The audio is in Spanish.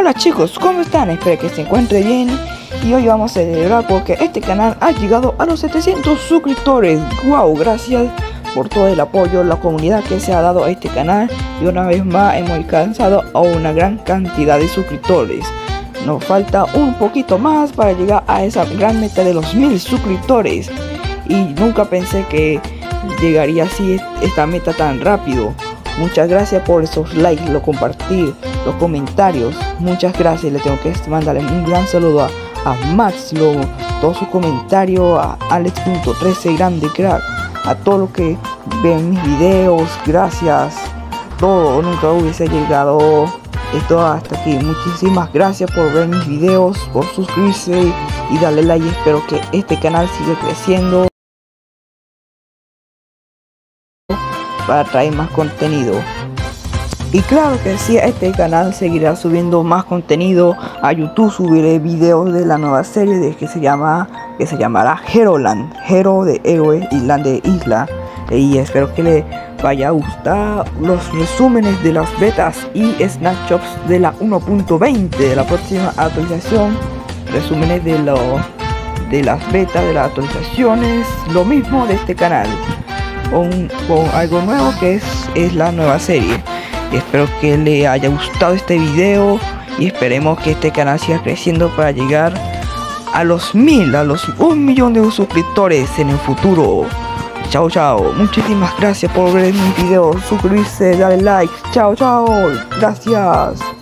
Hola chicos, ¿cómo están? Espero que se encuentren bien. Y hoy vamos a celebrar porque este canal ha llegado a los 700 suscriptores. ¡Wow! Gracias por todo el apoyo, la comunidad que se ha dado a este canal. Y una vez más hemos alcanzado a una gran cantidad de suscriptores. Nos falta un poquito más para llegar a esa gran meta de los 1000 suscriptores. Y nunca pensé que llegaría así esta meta tan rápido. Muchas gracias por esos likes, lo compartir, los comentarios. Muchas gracias. Le tengo que mandarle un gran saludo a Max, todos sus comentarios, a Alex.13 grande crack, a todos los que ven mis videos. Gracias. Todo, nunca hubiese llegado esto hasta aquí. Muchísimas gracias por ver mis videos, por suscribirse y darle like. Espero que este canal siga creciendo para traer más contenido. Y claro que sí, este canal seguirá subiendo más contenido. A YouTube subiré videos de la nueva serie que se llamará Heroland, Hero de héroe y Land de isla. Y espero que le vaya a gustar los resúmenes de las betas y snapshots de la 1.20 de la próxima actualización. Resúmenes de las betas, de las actualizaciones, lo mismo de este canal. Con algo nuevo que es la nueva serie. Espero que le haya gustado este video y esperemos que este canal siga creciendo para llegar a los 1000, a los 1 millón de suscriptores en el futuro. Chao, chao. Muchísimas gracias por ver mis videos, suscribirse, darle like. Chao, chao. Gracias.